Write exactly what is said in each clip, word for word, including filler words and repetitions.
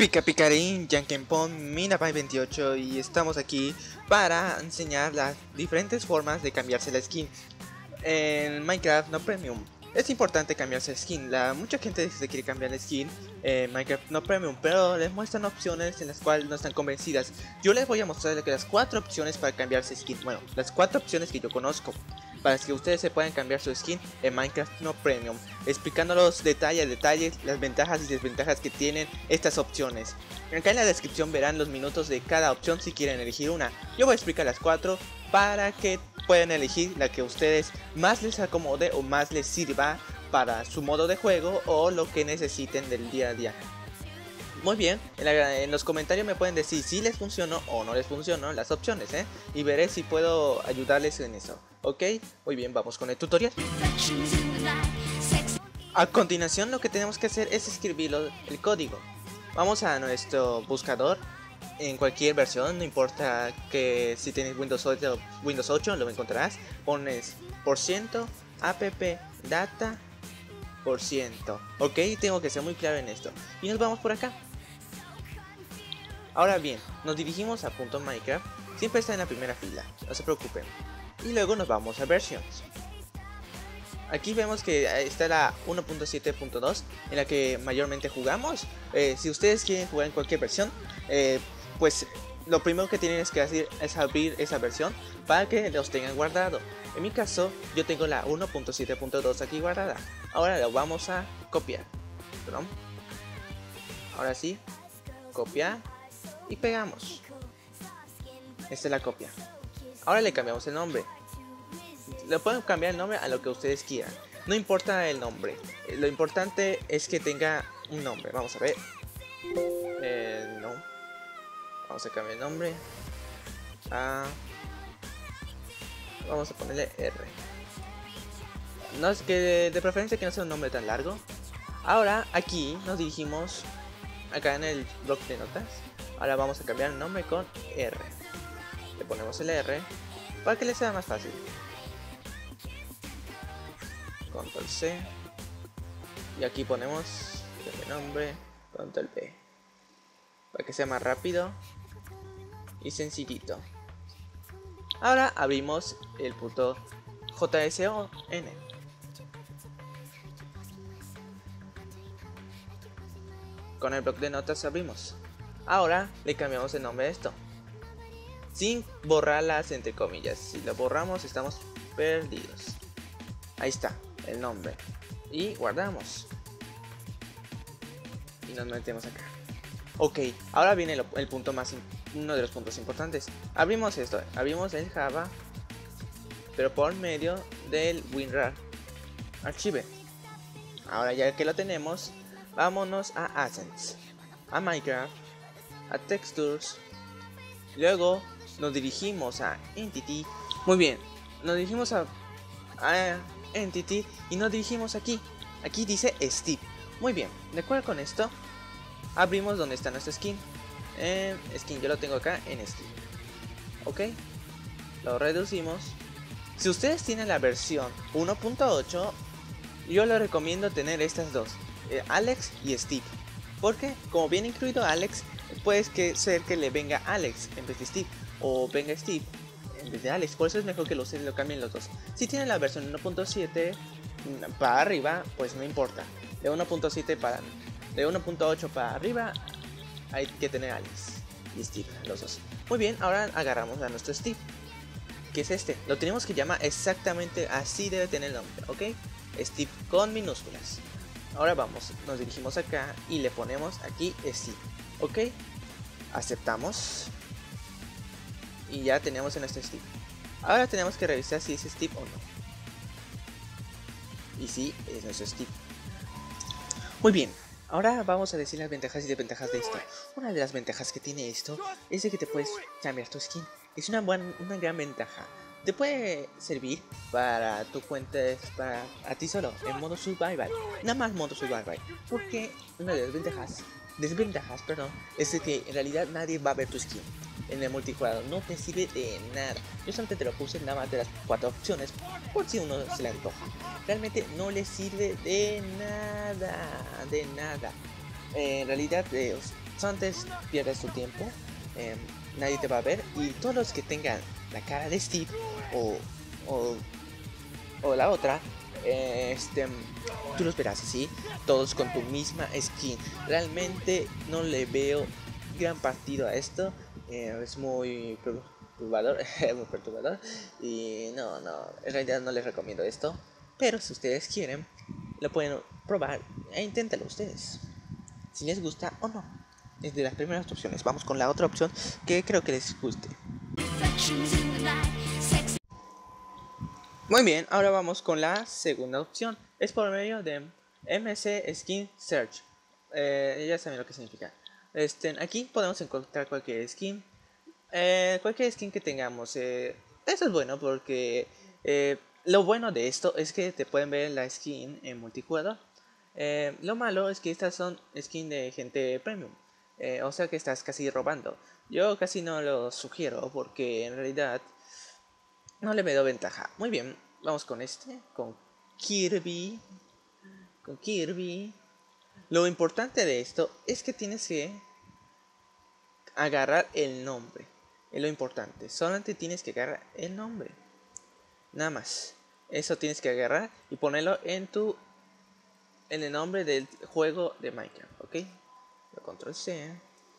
Pica Picarín, Yankenpon, Minapai veintiocho y estamos aquí para enseñar las diferentes formas de cambiarse la skin en Minecraft no Premium. Es importante cambiarse skin, la, mucha gente se quiere cambiar la skin en Minecraft no Premium, pero les muestran opciones en las cuales no están convencidas. Yo les voy a mostrar las cuatro opciones para cambiarse skin, bueno, las cuatro opciones que yo conozco para que ustedes se puedan cambiar su skin en Minecraft no Premium, explicándolos detalle a detalle las ventajas y desventajas que tienen estas opciones. Acá en la descripción verán los minutos de cada opción si quieren elegir una. Yo voy a explicar las cuatro para que puedan elegir la que a ustedes más les acomode o más les sirva para su modo de juego o lo que necesiten del día a día. Muy bien, en, la, en los comentarios me pueden decir si les funcionó o no les funcionó las opciones, ¿eh? Y veré si puedo ayudarles en eso. Ok, muy bien, vamos con el tutorial. A continuación lo que tenemos que hacer es escribir el código. Vamos a nuestro buscador en cualquier versión, no importa que si tienes Windows ocho, Windows ocho lo encontrarás. Pones por ciento app data por ciento. Ok, tengo que ser muy claro en esto. Y nos vamos por acá. Ahora bien, nos dirigimos a punto Minecraft. Siempre está en la primera fila, no se preocupen. Y luego nos vamos a versions. Aquí vemos que está la uno punto siete punto dos en la que mayormente jugamos. Eh, si ustedes quieren jugar en cualquier versión, eh, pues lo primero que tienen que hacer es abrir esa versión para que los tengan guardado. En mi caso, yo tengo la uno punto siete punto dos aquí guardada. Ahora lo vamos a copiar. Perdón. Ahora sí, copiar y pegamos. Esta es la copia. Ahora le cambiamos el nombre. Le pueden cambiar el nombre a lo que ustedes quieran. No importa el nombre. Lo importante es que tenga un nombre. Vamos a ver. Eh, no. Vamos a cambiar el nombre. A... Vamos a ponerle R. No es que de, de preferencia que no sea un nombre tan largo. Ahora aquí nos dirigimos acá en el bloque de notas. Ahora vamos a cambiar el nombre con R. Le ponemos el R para que le sea más fácil. Control C. Y aquí ponemos el nombre, Control V. Para que sea más rápido y sencillito. Ahora abrimos el punto J S O N. Con el bloque de notas abrimos. Ahora le cambiamos el nombre a esto, sin borrarlas entre comillas. Si lo borramos estamos perdidos. Ahí está el nombre. Y guardamos. Y nos metemos acá. Ok, ahora viene el, el punto más, uno de los puntos importantes. Abrimos esto, abrimos el Java, pero por medio del WinRAR Archive. Ahora ya que lo tenemos, vámonos a Assets, a Minecraft, a Textures. Luego nos dirigimos a Entity. Muy bien, nos dirigimos a, a Entity y nos dirigimos aquí. Aquí dice Steve. Muy bien, de acuerdo con esto, abrimos donde está nuestra skin. En skin, yo lo tengo acá en Steve. Ok, lo reducimos. Si ustedes tienen la versión uno punto ocho, yo les recomiendo tener estas dos, eh, Alex y Steve. Porque como viene incluido Alex, puede que ser que le venga Alex en vez de Steve, o venga Steve en vez de Alex. Por eso es mejor que lo, lo cambien los dos. Si tienen la versión uno punto siete para arriba, pues no importa. De uno punto siete para de uno punto ocho para arriba hay que tener Alex y Steve, los dos. Muy bien, ahora agarramos a nuestro Steve, que es este. Lo tenemos que llamar exactamente así, debe tener el nombre, ¿ok? Steve con minúsculas. Ahora vamos, nos dirigimos acá y le ponemos aquí Steve, ¿ok? Aceptamos. Y ya tenemos en nuestro Steve. Ahora tenemos que revisar si es Steve o no. Y sí, es nuestro Steve. Muy bien, ahora vamos a decir las ventajas y desventajas de esto. Una de las ventajas que tiene esto es de que te puedes cambiar tu skin. Es una, buena, una gran ventaja. Te puede servir para tu cuenta, para a ti solo, en modo survival. Nada más modo survival. Porque una de las ventajas, desventajas, perdón, es de que en realidad nadie va a ver tu skin. En el multijugador no te sirve de nada. Yo solamente te lo puse nada más de las cuatro opciones, por si uno se le antoja. Realmente no le sirve de nada, de nada. Eh, en realidad, eh, antes pierdes tu tiempo, eh, nadie te va a ver, y todos los que tengan la cara de Steve o, o, o la otra, eh, este, tú los verás así, todos con tu misma skin. Realmente no le veo gran partido a esto, eh, es muy perturbador, muy perturbador, y no, no, en realidad no les recomiendo esto, pero si ustedes quieren, lo pueden probar e inténtalo ustedes, si les gusta o no. Es de las primeras opciones. Vamos con la otra opción que creo que les guste. Muy bien, ahora vamos con la segunda opción. Es por medio de M C Skin Search. Eh, ya saben lo que significa. Este, aquí podemos encontrar cualquier skin. Eh, cualquier skin que tengamos. Eh, eso es bueno porque eh, lo bueno de esto es que te pueden ver la skin en multijugador. Eh, lo malo es que estas son skins de gente premium. Eh, o sea que estás casi robando. Yo casi no lo sugiero porque en realidad no le veo ventaja. Muy bien, vamos con este, con Kirby. Con Kirby. Lo importante de esto es que tienes que agarrar el nombre. Es lo importante. Solamente tienes que agarrar el nombre. Nada más. Eso tienes que agarrar y ponerlo en tu en el nombre del juego de Minecraft, ¿ok? Lo control C.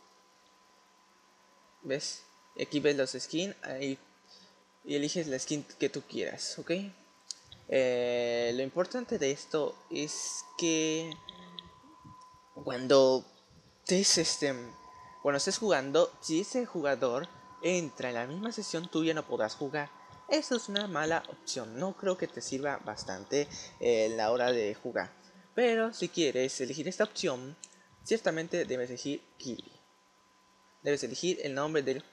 ¿Ves? Aquí ves los skins ahí, y eliges la skin que tú quieras, ¿ok? Eh, lo importante de esto es que cuando estés, este, cuando estés jugando, si ese jugador entra en la misma sesión, tú ya no podrás jugar. Eso es una mala opción. No creo que te sirva bastante eh, en la hora de jugar. Pero si quieres elegir esta opción, ciertamente debes elegir Kirby. Debes elegir el nombre del,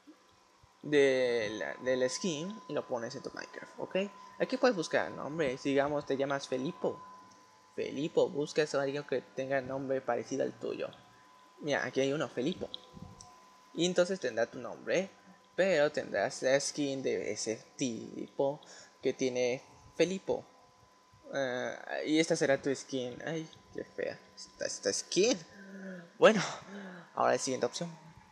de la, del skin y lo pones en tu Minecraft, ¿ok? Aquí puedes buscar nombres. Digamos, te llamas Felipo. Felipo, buscas a alguien que tenga nombre parecido al tuyo. Mira, aquí hay uno, Felipo. Y entonces tendrá tu nombre, pero tendrás la skin de ese tipo que tiene Felipo. Uh, y esta será tu skin. Ay, qué fea esta, esta skin. Bueno, ahora la siguiente opción.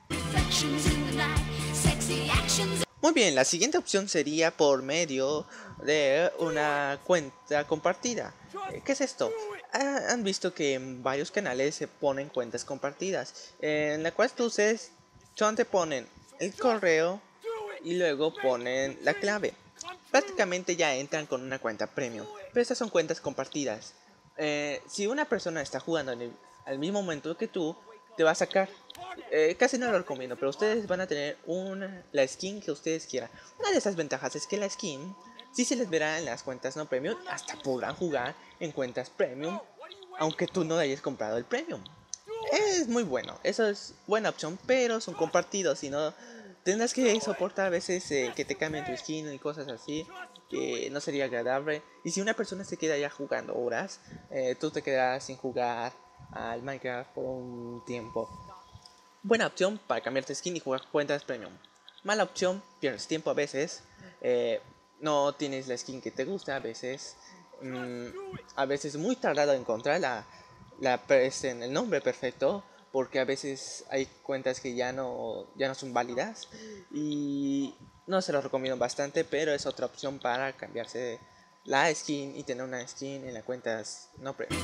Muy bien, la siguiente opción sería por medio de una cuenta compartida. ¿Qué es esto? Han visto que en varios canales se ponen cuentas compartidas, en la cual tú ustedes son te ponen el correo y luego ponen la clave. Prácticamente ya entran con una cuenta premium, pero estas son cuentas compartidas. Eh, si una persona está jugando en el, al mismo momento que tú, te va a sacar. Eh, casi no lo recomiendo, pero ustedes van a tener una, la skin que ustedes quieran. Una de esas ventajas es que la skin sí se les verá en las cuentas no premium, hasta podrán jugar en cuentas premium, aunque tú no hayas comprado el premium. Es muy bueno, eso es buena opción, pero son compartidos, y no tendrás que soportar a veces eh, que te cambien tu skin y cosas así, que no sería agradable. Y si una persona se queda ya jugando horas, eh, tú te quedarás sin jugar al Minecraft por un tiempo. Buena opción para cambiarte skin y jugar cuentas premium. Mala opción, pierdes tiempo a veces, eh, no tienes la skin que te gusta a veces, mmm, a veces muy tardado en encontrar la, la, el nombre perfecto, porque a veces hay cuentas que ya no, ya no son válidas, y no se lo recomiendo bastante, pero es otra opción para cambiarse la skin y tener una skin en las cuentas no premium.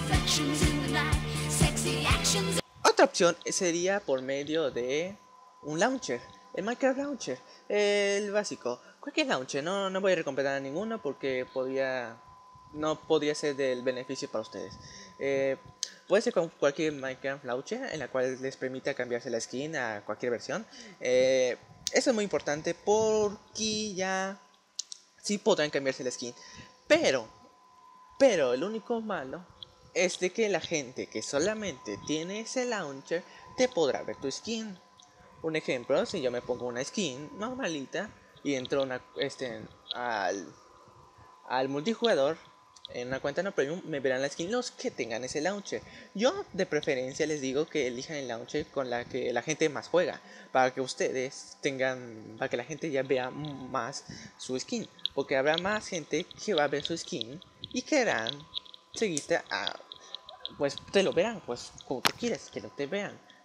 Otra opción sería por medio de un launcher, el Minecraft Launcher, el básico, cualquier launcher. No, no voy a recomendar a ninguno porque podría, no podría ser del beneficio para ustedes. Eh, puede ser con cualquier Minecraft Launcher en la cual les permita cambiarse la skin a cualquier versión. Eh, eso es muy importante porque ya sí podrán cambiarse la skin, pero, pero el único malo es de que la gente que solamente tiene ese launcher te podrá ver tu skin. Un ejemplo, si yo me pongo una skin normalita y entro una, este, al, al multijugador en una cuenta no premium, me verán la skin los que tengan ese launcher. Yo de preferencia les digo que elijan el launcher con la que la gente más juega, para que ustedes tengan, para que la gente ya vea más su skin, porque habrá más gente que va a ver su skin y querrán seguirte a, pues te lo vean, pues como tú quieres que lo te vean.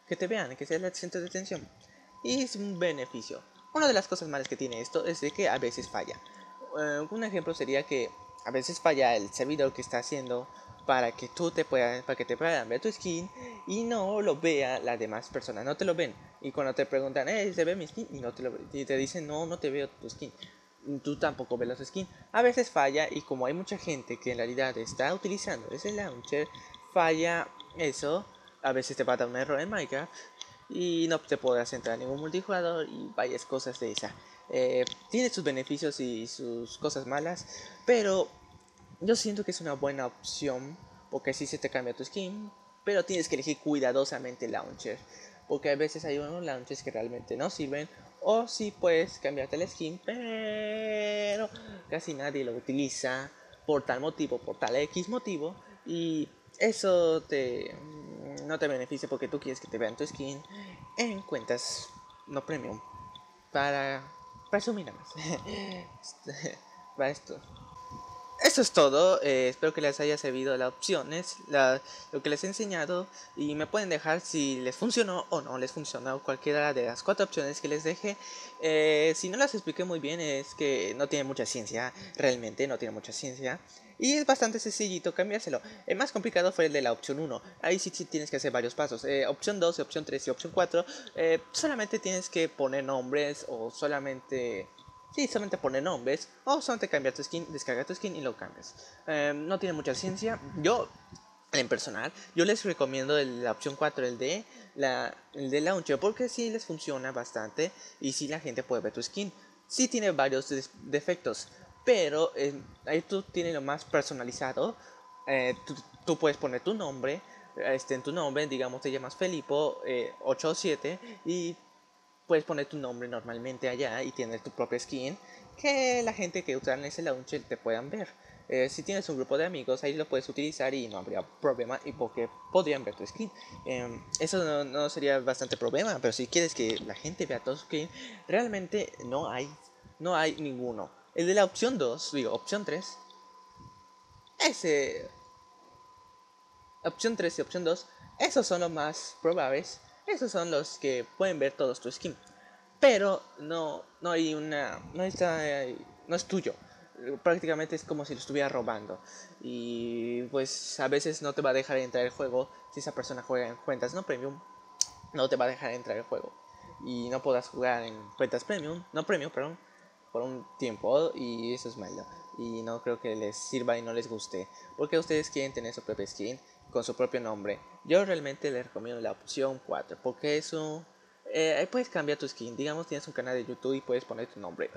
que te vean, que sea el centro de atención. Y es un beneficio. Una de las cosas malas que tiene esto es de que a veces falla. Uh, un ejemplo sería que a veces falla el servidor que está haciendo para que tú te puedas, para que te puedan ver tu skin y no lo vea las demás personas, no te lo ven. Y cuando te preguntan, eh, ¿se ve mi skin? Y, no te, lo, y te dicen, no, no te veo tu skin. Tú tampoco ves los skins. A veces falla y como hay mucha gente que en realidad está utilizando ese launcher, falla eso. A veces te va a dar un error en Minecraft y no te podrás entrar a ningún multijugador y varias cosas de esa. Eh, tiene sus beneficios y sus cosas malas, pero yo siento que es una buena opción porque así se te cambia tu skin, pero tienes que elegir cuidadosamente el launcher, porque a veces hay unos launchers que realmente no sirven, o si sí puedes cambiarte la skin, pero casi nadie lo utiliza por tal motivo, por tal X motivo, y eso te no te beneficia porque tú quieres que te vean tu skin en cuentas no premium para presumir nada más. Para esto. Eso es todo, eh, espero que les haya servido las opciones, la, lo que les he enseñado, y me pueden dejar si les funcionó o no les funcionó cualquiera de las cuatro opciones que les dejé. Eh, si no las expliqué muy bien es que no tiene mucha ciencia, realmente no tiene mucha ciencia, y es bastante sencillito cambiárselo. El más complicado fue el de la opción uno, ahí sí, sí tienes que hacer varios pasos. Eh, opción dos, opción tres y opción cuatro, eh, solamente tienes que poner nombres o solamente... Sí, solamente poner nombres o solamente cambiar tu skin, descarga tu skin y lo cambias. Eh, no tiene mucha ciencia. Yo, en personal, yo les recomiendo el, la opción cuatro, el de la el de launcher, porque sí les funciona bastante y sí la gente puede ver tu skin. Sí tiene varios defectos, pero eh, ahí tú tienes lo más personalizado. Eh, tú, tú puedes poner tu nombre, este, en tu nombre, digamos te llamas Felipo eh, ocho siete y puedes poner tu nombre normalmente allá y tener tu propia skin que la gente que usa en ese launcher te puedan ver. Eh, si tienes un grupo de amigos, ahí lo puedes utilizar y no habría problema y porque podrían ver tu skin. Eh, eso no, no sería bastante problema, pero si quieres que la gente vea tu skin, realmente no hay, no hay ninguno. El de la opción dos, digo, opción tres, ese... Opción tres y opción dos, esos son los más probables. Esos son los que pueden ver todos tu skin. Pero no, no hay una... No, está, no es tuyo. Prácticamente es como si lo estuviera robando. Y pues a veces no te va a dejar entrar el juego. Si esa persona juega en cuentas no premium, no te va a dejar entrar el juego. Y no podrás jugar en cuentas premium, no premium, perdón, por un tiempo. Y eso es malo. Y no creo que les sirva y no les guste. Porque ustedes quieren tener su propia skin con su propio nombre. Yo realmente les recomiendo la opción cuatro, porque eso eh, ahí puedes cambiar tu skin. Digamos tienes un canal de YouTube y puedes poner tu nombre.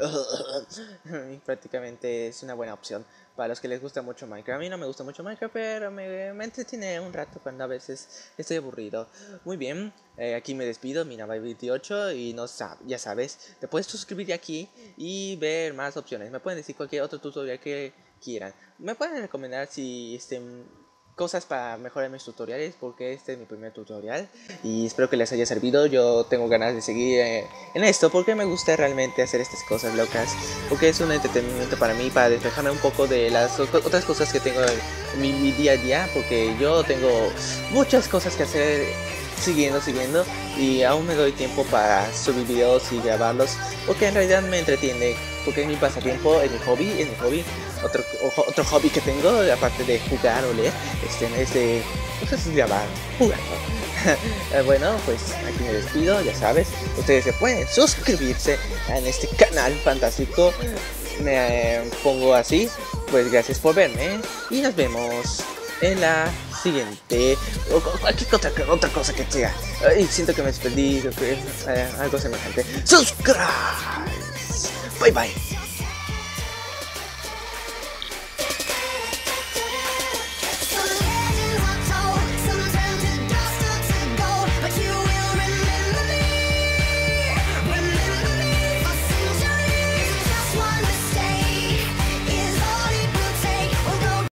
Y prácticamente es una buena opción para los que les gusta mucho Minecraft. A mí no me gusta mucho Minecraft, pero me, me entretiene un rato cuando a veces estoy aburrido. Muy bien, eh, aquí me despido, mi nombre es veintiocho y no sab ya sabes, te puedes suscribir aquí y ver más opciones. Me pueden decir cualquier otro tutorial que quieran. Me pueden recomendar si estén cosas para mejorar mis tutoriales, porque este es mi primer tutorial y espero que les haya servido. Yo tengo ganas de seguir eh, en esto porque me gusta realmente hacer estas cosas locas, porque es un entretenimiento para mí, para despejarme un poco de las otras cosas que tengo en mi, mi día a día, porque yo tengo muchas cosas que hacer siguiendo, siguiendo y aún me doy tiempo para subir videos y grabarlos, porque en realidad me entretiene, porque es mi pasatiempo, es mi hobby, es mi hobby. Otro, otro hobby que tengo, aparte de jugar o leer, este, es de pues, grabar, jugando. Bueno, pues aquí me despido, ya sabes, ustedes se pueden suscribirse en este canal fantástico. Me eh, pongo así, pues gracias por verme y nos vemos en la siguiente o cualquier otra, otra cosa que sea. Y siento que me despedí, eh, algo semejante. Subscribe. Bye bye.